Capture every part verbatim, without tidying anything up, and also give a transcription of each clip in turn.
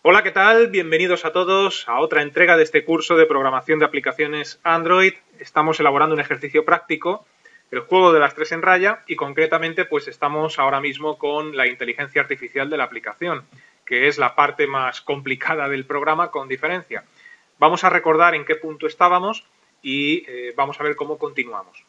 Hola, ¿qué tal? Bienvenidos a todos a otra entrega de este curso de programación de aplicaciones Android. Estamos elaborando un ejercicio práctico, el juego de las tres en raya, y concretamente pues estamos ahora mismo con la inteligencia artificial de la aplicación, que es la parte más complicada del programa con diferencia. Vamos a recordar en qué punto estábamos y eh, vamos a ver cómo continuamos.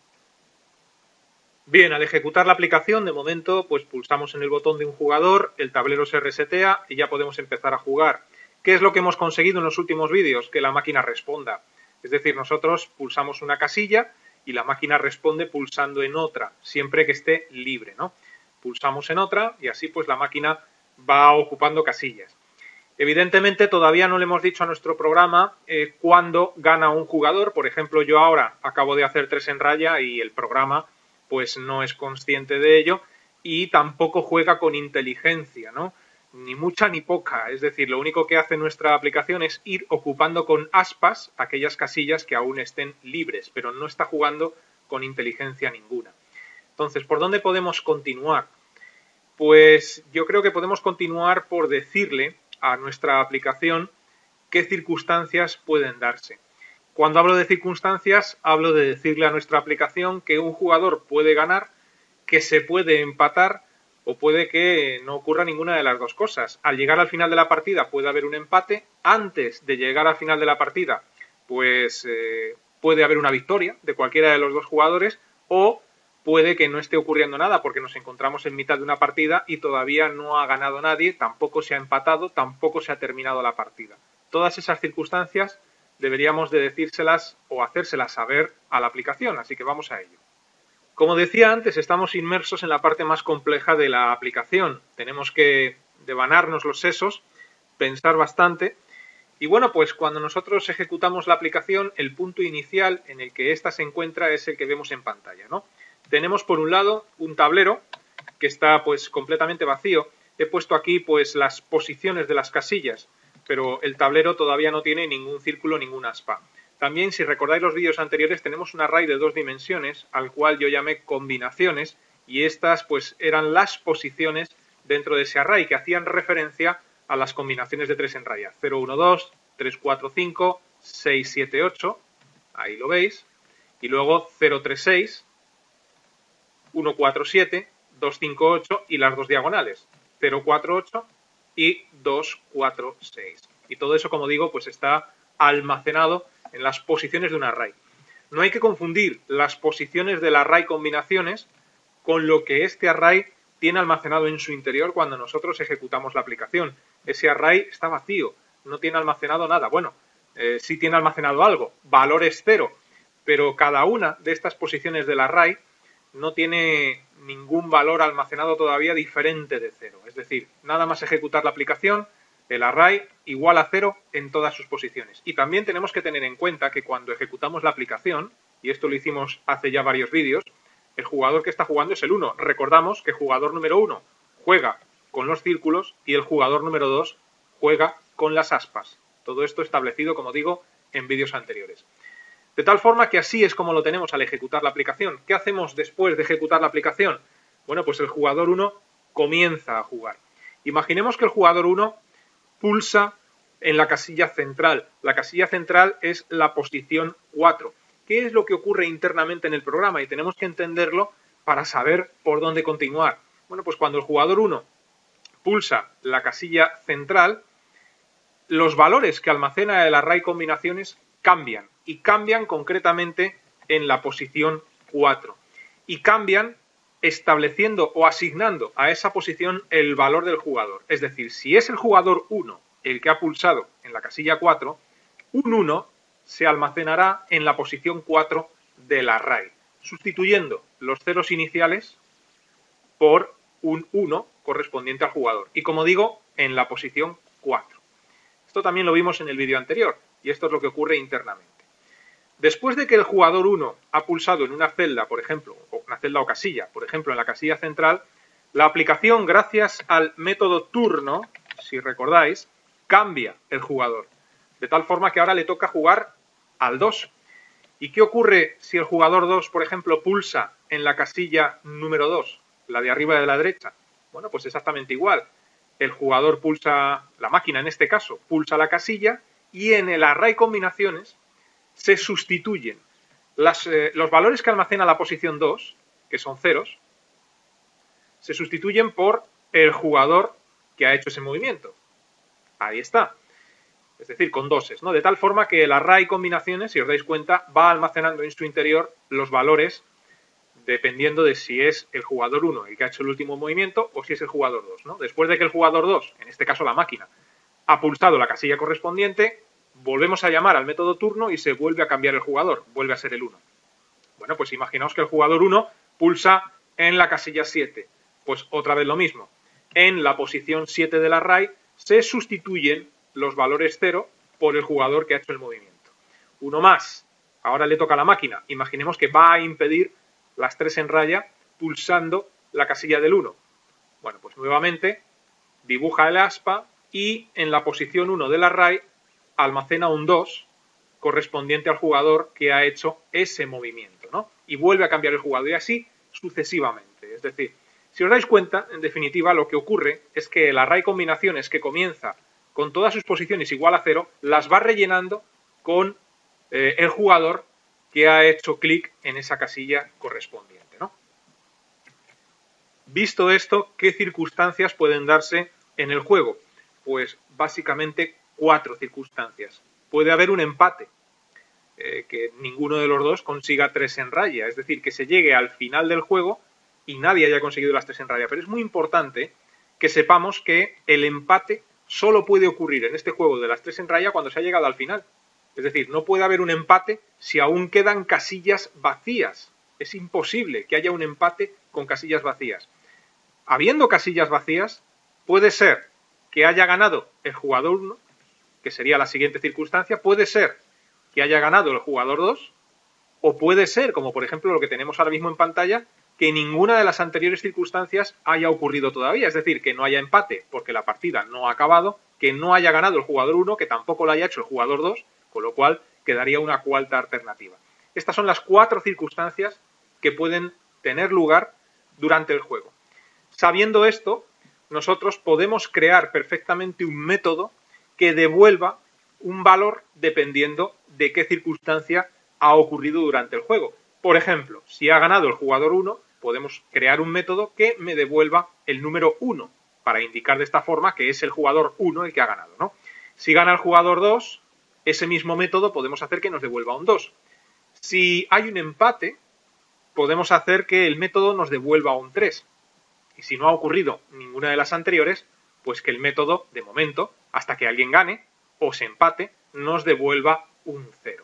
Bien, al ejecutar la aplicación, de momento, pues pulsamos en el botón de un jugador, el tablero se resetea y ya podemos empezar a jugar. ¿Qué es lo que hemos conseguido en los últimos vídeos? Que la máquina responda. Es decir, nosotros pulsamos una casilla y la máquina responde pulsando en otra, siempre que esté libre, ¿no? Pulsamos en otra y así pues la máquina va ocupando casillas. Evidentemente todavía no le hemos dicho a nuestro programa eh, cuándo gana un jugador. Por ejemplo, yo ahora acabo de hacer tres en raya y el programa pues no es consciente de ello y tampoco juega con inteligencia, ¿no? Ni mucha ni poca. Es decir, lo único que hace nuestra aplicación es ir ocupando con aspas aquellas casillas que aún estén libres, pero no está jugando con inteligencia ninguna. Entonces, ¿por dónde podemos continuar? Pues yo creo que podemos continuar por decirle a nuestra aplicación qué circunstancias pueden darse. Cuando hablo de circunstancias, hablo de decirle a nuestra aplicación que un jugador puede ganar, que se puede empatar o puede que no ocurra ninguna de las dos cosas. Al llegar al final de la partida puede haber un empate. Antes de llegar al final de la partida, pues eh, puede haber una victoria de cualquiera de los dos jugadores o puede que no esté ocurriendo nada porque nos encontramos en mitad de una partida y todavía no ha ganado nadie, tampoco se ha empatado, tampoco se ha terminado la partida. Todas esas circunstancias deberíamos de decírselas o hacérselas saber a la aplicación, así que vamos a ello. Como decía antes, estamos inmersos en la parte más compleja de la aplicación. Tenemos que devanarnos los sesos, pensar bastante. Y bueno, pues cuando nosotros ejecutamos la aplicación, el punto inicial en el que ésta se encuentra es el que vemos en pantalla, ¿no? Tenemos por un lado un tablero que está pues completamente vacío. He puesto aquí pues las posiciones de las casillas, pero el tablero todavía no tiene ningún círculo, ningún aspa. También, si recordáis los vídeos anteriores, tenemos un array de dos dimensiones, al cual yo llamé combinaciones, y estas pues eran las posiciones dentro de ese array que hacían referencia a las combinaciones de tres en raya. cero, uno, dos, tres, cuatro, cinco, seis, siete, ocho, ahí lo veis, y luego cero, tres, seis, uno, cuatro, siete, dos, cinco, ocho y las dos diagonales, cero, cuatro, ocho y dos, cuatro, seis. Y todo eso, como digo, pues está almacenado en las posiciones de un array. No hay que confundir las posiciones del array combinaciones con lo que este array tiene almacenado en su interior cuando nosotros ejecutamos la aplicación. Ese array está vacío, no tiene almacenado nada. Bueno, eh, sí tiene almacenado algo, valores cero, pero cada una de estas posiciones del array no tiene ningún valor almacenado todavía diferente de cero. Es decir, nada más ejecutar la aplicación, el array igual a cero en todas sus posiciones. Y también tenemos que tener en cuenta que cuando ejecutamos la aplicación, y esto lo hicimos hace ya varios vídeos, el jugador que está jugando es el uno. Recordamos que el jugador número uno juega con los círculos y el jugador número dos juega con las aspas. Todo esto establecido, como digo, en vídeos anteriores. De tal forma que así es como lo tenemos al ejecutar la aplicación. ¿Qué hacemos después de ejecutar la aplicación? Bueno, pues el jugador uno comienza a jugar. Imaginemos que el jugador uno pulsa en la casilla central. La casilla central es la posición cuatro. ¿Qué es lo que ocurre internamente en el programa? Y tenemos que entenderlo para saber por dónde continuar. Bueno, pues cuando el jugador uno pulsa la casilla central, los valores que almacena el array combinaciones cambian. Y cambian concretamente en la posición cuatro. Y cambian estableciendo o asignando a esa posición el valor del jugador. Es decir, si es el jugador uno el que ha pulsado en la casilla cuatro, un uno se almacenará en la posición cuatro del array, sustituyendo los ceros iniciales por un uno correspondiente al jugador. Y como digo, en la posición cuatro. Esto también lo vimos en el vídeo anterior, y esto es lo que ocurre internamente. Después de que el jugador uno ha pulsado en una celda, por ejemplo, o una celda o casilla, por ejemplo en la casilla central, la aplicación, gracias al método turno, si recordáis, cambia el jugador. De tal forma que ahora le toca jugar al dos. ¿Y qué ocurre si el jugador dos, por ejemplo, pulsa en la casilla número dos, la de arriba de la derecha? Bueno, pues exactamente igual. el jugador pulsa, la máquina en este caso, pulsa la casilla y en el array combinaciones se sustituyen las, eh, los valores que almacena la posición dos, que son ceros, se sustituyen por el jugador que ha hecho ese movimiento. Ahí está. Es decir, con doses, ¿no? De tal forma que el array combinaciones, si os dais cuenta, va almacenando en su interior los valores dependiendo de si es el jugador uno el que ha hecho el último movimiento o si es el jugador dos, ¿no? Después de que el jugador dos, en este caso la máquina, ha pulsado la casilla correspondiente, volvemos a llamar al método turno y se vuelve a cambiar el jugador, vuelve a ser el uno. Bueno, pues imaginaos que el jugador uno pulsa en la casilla siete, pues otra vez lo mismo. En la posición siete del array se sustituyen los valores cero por el jugador que ha hecho el movimiento. Uno más, ahora le toca a la máquina, imaginemos que va a impedir las tres en raya pulsando la casilla del uno. Bueno, pues nuevamente dibuja el aspa y en la posición uno del array almacena un dos correspondiente al jugador que ha hecho ese movimiento, ¿no? Y vuelve a cambiar el jugador y así sucesivamente. Es decir, si os dais cuenta, en definitiva, lo que ocurre es que el array combinaciones que comienza con todas sus posiciones igual a cero, las va rellenando con eh, el jugador que ha hecho clic en esa casilla correspondiente, ¿no? Visto esto, ¿qué circunstancias pueden darse en el juego? Pues básicamente cuatro circunstancias. Puede haber un empate, eh, que ninguno de los dos consiga tres en raya, es decir, que se llegue al final del juego y nadie haya conseguido las tres en raya. Pero es muy importante que sepamos que el empate solo puede ocurrir en este juego de las tres en raya cuando se ha llegado al final. Es decir, no puede haber un empate si aún quedan casillas vacías. Es imposible que haya un empate con casillas vacías. Habiendo casillas vacías, puede ser que haya ganado el jugador uno, que sería la siguiente circunstancia, puede ser que haya ganado el jugador dos, o puede ser, como por ejemplo lo que tenemos ahora mismo en pantalla, que ninguna de las anteriores circunstancias haya ocurrido todavía, es decir, que no haya empate porque la partida no ha acabado, que no haya ganado el jugador uno, que tampoco lo haya hecho el jugador dos, con lo cual quedaría una cuarta alternativa. Estas son las cuatro circunstancias que pueden tener lugar durante el juego. Sabiendo esto, nosotros podemos crear perfectamente un método que devuelva un valor dependiendo de qué circunstancia ha ocurrido durante el juego. Por ejemplo, si ha ganado el jugador uno, podemos crear un método que me devuelva el número uno, para indicar de esta forma que es el jugador uno el que ha ganado, ¿no? Si gana el jugador dos, ese mismo método podemos hacer que nos devuelva un dos. Si hay un empate, podemos hacer que el método nos devuelva un tres. Y si no ha ocurrido ninguna de las anteriores, pues que el método, de momento, hasta que alguien gane o se empate, nos devuelva un cero.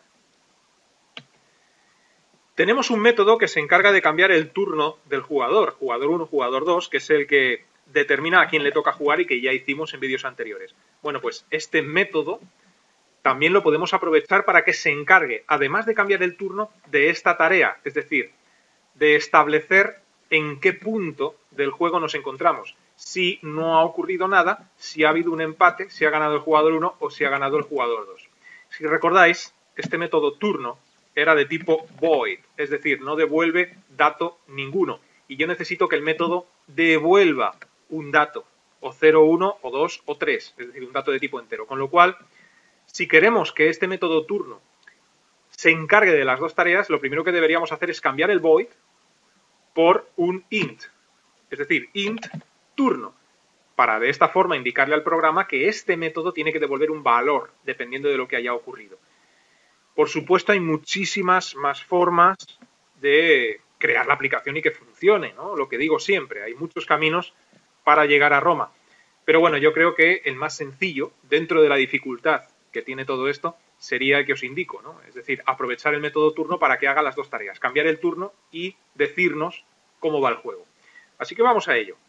Tenemos un método que se encarga de cambiar el turno del jugador, jugador uno, jugador dos, que es el que determina a quién le toca jugar y que ya hicimos en vídeos anteriores. Bueno, pues este método también lo podemos aprovechar para que se encargue, además de cambiar el turno, de esta tarea, es decir, de establecer en qué punto del juego nos encontramos. Si no ha ocurrido nada, si ha habido un empate, si ha ganado el jugador uno o si ha ganado el jugador dos. Si recordáis, este método turno era de tipo void, es decir, no devuelve dato ninguno. Y yo necesito que el método devuelva un dato, o cero, uno, o dos, o tres, es decir, un dato de tipo entero. Con lo cual, si queremos que este método turno se encargue de las dos tareas, lo primero que deberíamos hacer es cambiar el void por un int, es decir, int turno, para de esta forma indicarle al programa que este método tiene que devolver un valor, dependiendo de lo que haya ocurrido. Por supuesto, hay muchísimas más formas de crear la aplicación y que funcione, ¿no? Lo que digo siempre, hay muchos caminos para llegar a Roma. Pero bueno, yo creo que el más sencillo, dentro de la dificultad que tiene todo esto, sería el que os indico, ¿no? Es decir, aprovechar el método turno para que haga las dos tareas, cambiar el turno y decirnos cómo va el juego. Así que vamos a ello.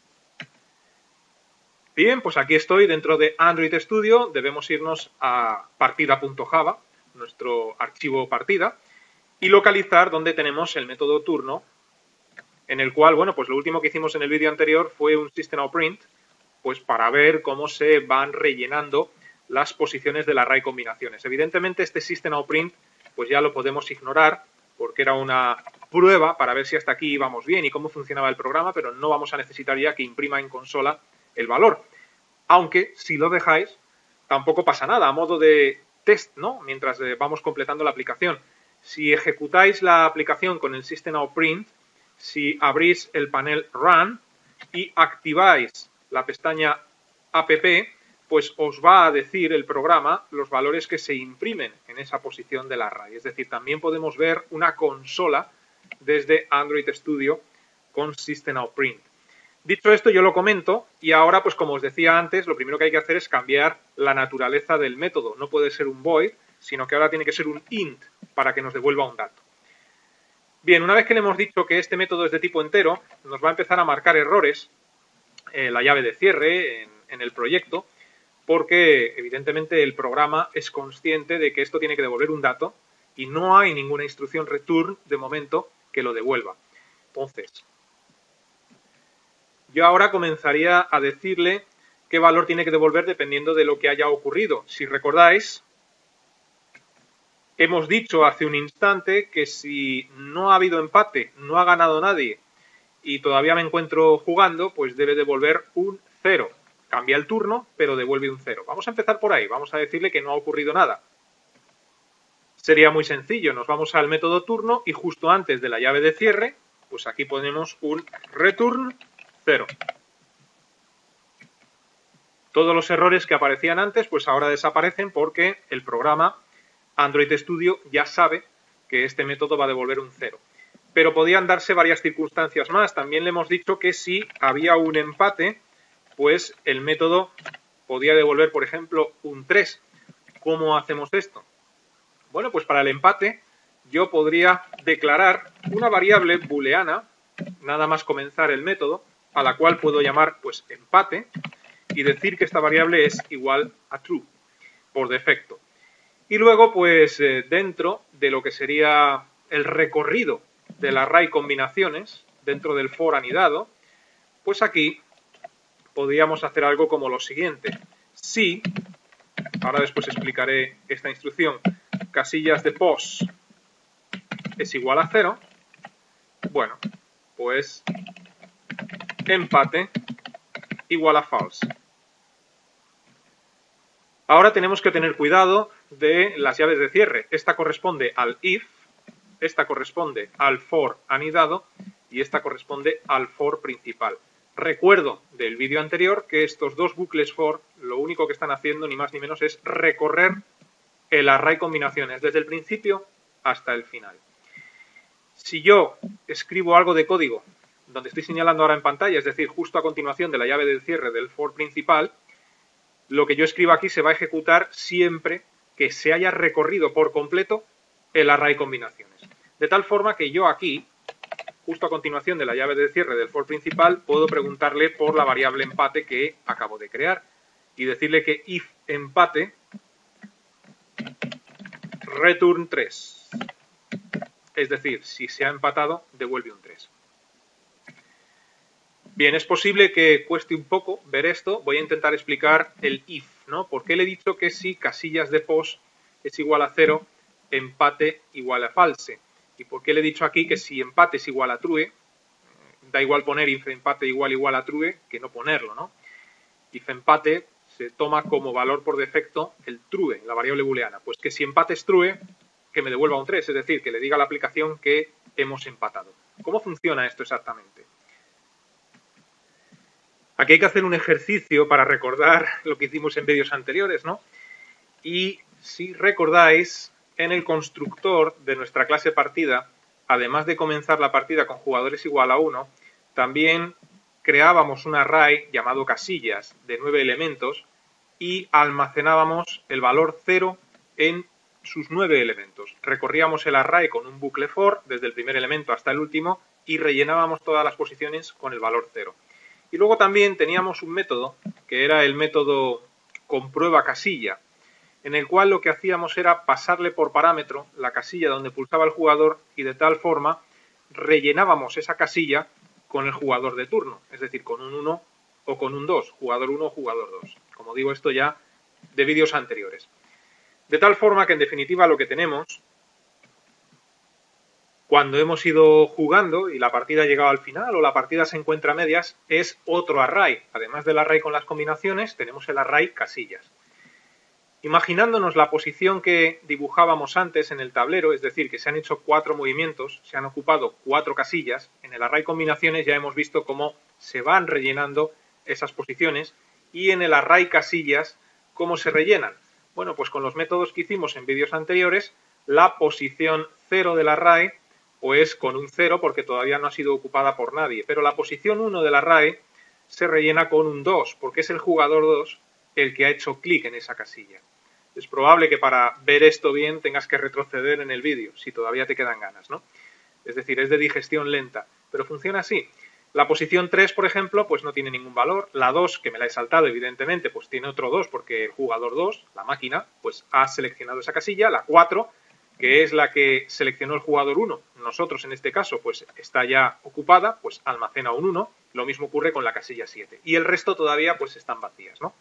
Bien, pues aquí estoy dentro de Android Studio, debemos irnos a partida.java, nuestro archivo partida, y localizar donde tenemos el método turno, en el cual, bueno, pues lo último que hicimos en el vídeo anterior fue un system.out.print, pues para ver cómo se van rellenando las posiciones del array combinaciones. Evidentemente este system.out.print pues ya lo podemos ignorar porque era una prueba para ver si hasta aquí íbamos bien y cómo funcionaba el programa, pero no vamos a necesitar ya que imprima en consola el valor. aunque si lo dejáis tampoco pasa nada, a modo de test, ¿no? Mientras eh, vamos completando la aplicación. Si ejecutáis la aplicación con el System Out Print, si abrís el panel Run y activáis la pestaña App, pues os va a decir el programa los valores que se imprimen en esa posición del array. Es decir, también podemos ver una consola desde Android Studio con System Out Print. Dicho esto, yo lo comento y ahora, pues como os decía antes, lo primero que hay que hacer es cambiar la naturaleza del método. No puede ser un void, sino que ahora tiene que ser un int para que nos devuelva un dato. Bien, una vez que le hemos dicho que este método es de tipo entero, nos va a empezar a marcar errores eh, la llave de cierre en, en el proyecto, porque evidentemente el programa es consciente de que esto tiene que devolver un dato y no hay ninguna instrucción return de momento que lo devuelva. Entonces, yo ahora comenzaría a decirle qué valor tiene que devolver dependiendo de lo que haya ocurrido. Si recordáis, hemos dicho hace un instante que si no ha habido empate, no ha ganado nadie y todavía me encuentro jugando, pues debe devolver un cero. Cambia el turno, pero devuelve un cero. Vamos a empezar por ahí. Vamos a decirle que no ha ocurrido nada. Sería muy sencillo. Nos vamos al método turno y justo antes de la llave de cierre, pues aquí ponemos un return cero. Todos los errores que aparecían antes, pues ahora desaparecen porque el programa Android Studio ya sabe que este método va a devolver un cero. Pero podían darse varias circunstancias más. También le hemos dicho que si había un empate, pues el método podía devolver, por ejemplo, un tres. ¿Cómo hacemos esto? Bueno, pues para el empate yo podría declarar una variable booleana, nada más comenzar el método, a la cual puedo llamar pues empate y decir que esta variable es igual a true por defecto. Y luego pues eh, dentro de lo que sería el recorrido del array combinaciones, dentro del for anidado, pues aquí podríamos hacer algo como lo siguiente. Si, ahora después explicaré esta instrucción, casillas de pos es igual a cero, bueno, pues empate igual a false. Ahora tenemos que tener cuidado de las llaves de cierre. Esta corresponde al if, esta corresponde al for anidado y esta corresponde al for principal. Recuerdo del vídeo anterior que estos dos bucles for lo único que están haciendo ni más ni menos es recorrer el array combinaciones desde el principio hasta el final. Si yo escribo algo de código donde estoy señalando ahora en pantalla, es decir, justo a continuación de la llave de cierre del for principal, lo que yo escribo aquí se va a ejecutar siempre que se haya recorrido por completo el array combinaciones. De tal forma que yo aquí, justo a continuación de la llave de cierre del for principal, puedo preguntarle por la variable empate que acabo de crear y decirle que if empate return tres. Es decir, si se ha empatado, devuelve un tres. Bien, es posible que cueste un poco ver esto. Voy a intentar explicar el if, ¿no? ¿Por qué le he dicho que si casillas de pos es igual a cero, empate igual a false? ¿Y por qué le he dicho aquí que si empate es igual a true, da igual poner if empate igual igual a true que no ponerlo, ¿no? If empate se toma como valor por defecto el true, la variable booleana. Pues que si empate es true, que me devuelva un tres, es decir, que le diga a la aplicación que hemos empatado. ¿Cómo funciona esto exactamente? Aquí hay que hacer un ejercicio para recordar lo que hicimos en vídeos anteriores, ¿no? Y si recordáis, en el constructor de nuestra clase partida, además de comenzar la partida con jugadores igual a uno, también creábamos un array llamado casillas de nueve elementos y almacenábamos el valor cero en sus nueve elementos. Recorríamos el array con un bucle for desde el primer elemento hasta el último y rellenábamos todas las posiciones con el valor cero. Y luego también teníamos un método, que era el método comprueba casilla, en el cual lo que hacíamos era pasarle por parámetro la casilla donde pulsaba el jugador y de tal forma rellenábamos esa casilla con el jugador de turno, es decir, con un uno o con un dos, jugador uno o jugador dos. Como digo, esto ya de vídeos anteriores. De tal forma que en definitiva lo que tenemos Cuando hemos ido jugando y la partida ha llegado al final o la partida se encuentra a medias, es otro array. Además del array con las combinaciones, tenemos el array casillas. Imaginándonos la posición que dibujábamos antes en el tablero, es decir, que se han hecho cuatro movimientos, se han ocupado cuatro casillas, en el array combinaciones ya hemos visto cómo se van rellenando esas posiciones y en el array casillas, ¿cómo se rellenan? Bueno, pues con los métodos que hicimos en vídeos anteriores, la posición cero del array pues con un cero porque todavía no ha sido ocupada por nadie, pero la posición uno del array se rellena con un dos porque es el jugador dos el que ha hecho clic en esa casilla. Es probable que para ver esto bien tengas que retroceder en el vídeo, si todavía te quedan ganas, ¿no? Es decir, es de digestión lenta, pero funciona así. La posición tres, por ejemplo, pues no tiene ningún valor. La dos, que me la he saltado, evidentemente, pues tiene otro dos porque el jugador dos, la máquina, pues ha seleccionado esa casilla. La cuatro, que es la que seleccionó el jugador uno, nosotros en este caso, pues está ya ocupada, pues almacena un uno. Lo mismo ocurre con la casilla siete. Y el resto todavía pues están vacías, ¿no?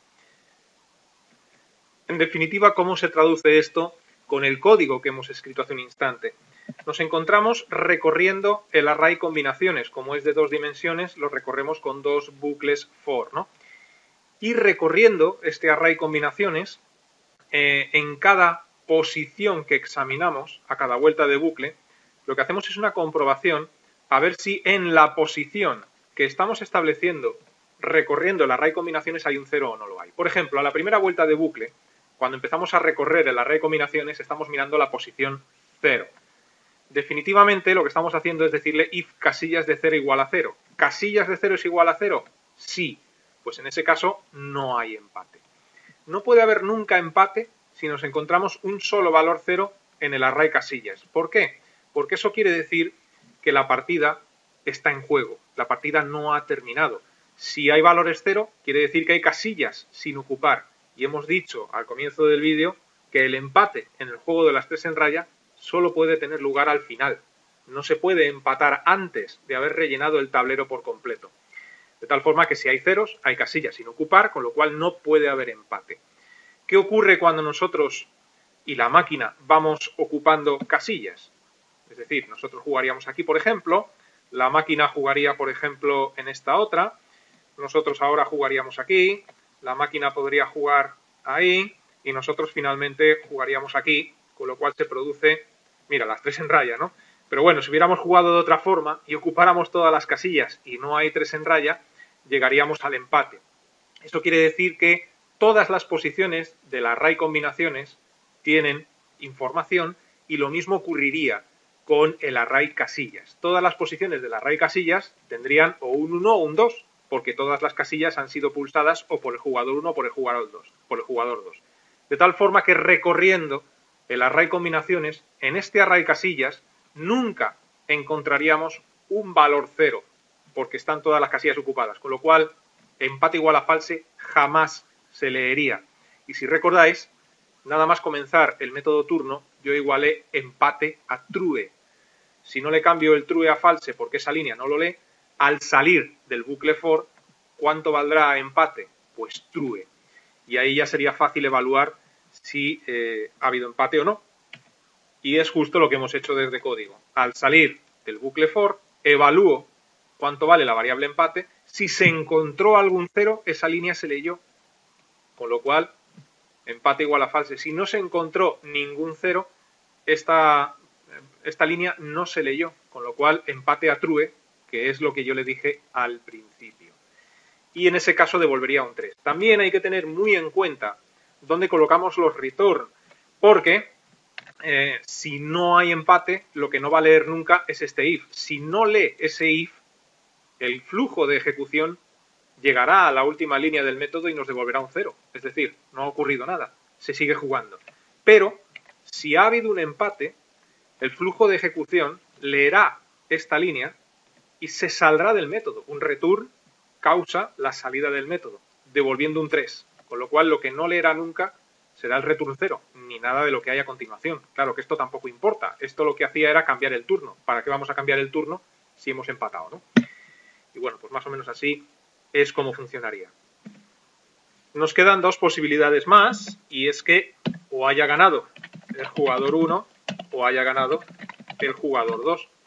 En definitiva, ¿cómo se traduce esto con el código que hemos escrito hace un instante? Nos encontramos recorriendo el array combinaciones. Como es de dos dimensiones, lo recorremos con dos bucles for, ¿no? Y recorriendo este array combinaciones, eh, en cada posición que examinamos, a cada vuelta de bucle, lo que hacemos es una comprobación a ver si en la posición que estamos estableciendo recorriendo el array combinaciones hay un cero o no lo hay. Por ejemplo, a la primera vuelta de bucle, cuando empezamos a recorrer el array combinaciones, estamos mirando la posición cero. Definitivamente lo que estamos haciendo es decirle if casillas de cero igual a cero. ¿Casillas de cero es igual a cero? Sí. Pues en ese caso no hay empate. No puede haber nunca empate si nos encontramos un solo valor cero en el array casillas. ¿Por qué? Porque eso quiere decir que la partida está en juego. La partida no ha terminado. Si hay valores cero, quiere decir que hay casillas sin ocupar. Y hemos dicho al comienzo del vídeo que el empate en el juego de las tres en raya solo puede tener lugar al final. No se puede empatar antes de haber rellenado el tablero por completo. De tal forma que si hay ceros, hay casillas sin ocupar, con lo cual no puede haber empate. ¿Qué ocurre cuando nosotros y la máquina vamos ocupando casillas? Es decir, nosotros jugaríamos aquí, por ejemplo, la máquina jugaría, por ejemplo, en esta otra, nosotros ahora jugaríamos aquí, la máquina podría jugar ahí y nosotros finalmente jugaríamos aquí, con lo cual se produce, mira, las tres en raya, ¿no? Pero bueno, si hubiéramos jugado de otra forma y ocupáramos todas las casillas y no hay tres en raya, llegaríamos al empate. Esto quiere decir que todas las posiciones del array combinaciones tienen información y lo mismo ocurriría con el array casillas. Todas las posiciones del array casillas tendrían o un uno o un dos, porque todas las casillas han sido pulsadas o por el jugador uno o por el jugador dos, por el jugador dos. De tal forma que recorriendo el array combinaciones, en este array casillas nunca encontraríamos un valor cero, porque están todas las casillas ocupadas, con lo cual empate igual a false jamás se leería. Y si recordáis, nada más comenzar el método turno, yo igualé empate a true. Si no le cambio el true a false porque esa línea no lo lee, al salir del bucle for, ¿cuánto valdrá empate? Pues true. Y ahí ya sería fácil evaluar si eh, ha habido empate o no. Y es justo lo que hemos hecho desde código. Al salir del bucle for, evalúo cuánto vale la variable empate. Si se encontró algún cero, esa línea se leyó. Con lo cual, empate igual a false. Si no se encontró ningún cero, esta, esta línea no se leyó. Con lo cual, empate a true, que es lo que yo le dije al principio. Y en ese caso devolvería un tres. También hay que tener muy en cuenta dónde colocamos los return, porque eh, si no hay empate, lo que no va a leer nunca es este if. Si no lee ese if, el flujo de ejecución llegará a la última línea del método y nos devolverá un cero. Es decir, no ha ocurrido nada, se sigue jugando. Pero, si ha habido un empate, el flujo de ejecución leerá esta línea y se saldrá del método. Un return causa la salida del método, devolviendo un tres. Con lo cual, lo que no leerá nunca será el return cero, ni nada de lo que haya a continuación. Claro que esto tampoco importa. Esto lo que hacía era cambiar el turno. ¿Para qué vamos a cambiar el turno si hemos empatado, no? Y bueno, pues más o menos así es como funcionaría. Nos quedan dos posibilidades más, y es que o haya ganado el jugador uno o haya ganado el jugador dos.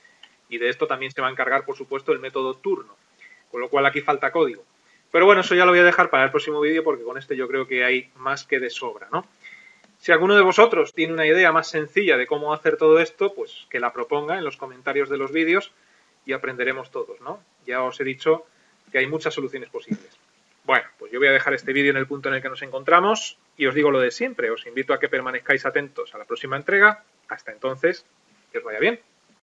Y de esto también se va a encargar, por supuesto, el método turno. Con lo cual aquí falta código. Pero bueno, eso ya lo voy a dejar para el próximo vídeo porque con este yo creo que hay más que de sobra, ¿no? Si alguno de vosotros tiene una idea más sencilla de cómo hacer todo esto, pues que la proponga en los comentarios de los vídeos y aprenderemos todos, ¿no? Ya os he dicho que hay muchas soluciones posibles. Bueno, pues yo voy a dejar este vídeo en el punto en el que nos encontramos y os digo lo de siempre. Os invito a que permanezcáis atentos a la próxima entrega. Hasta entonces, que os vaya bien.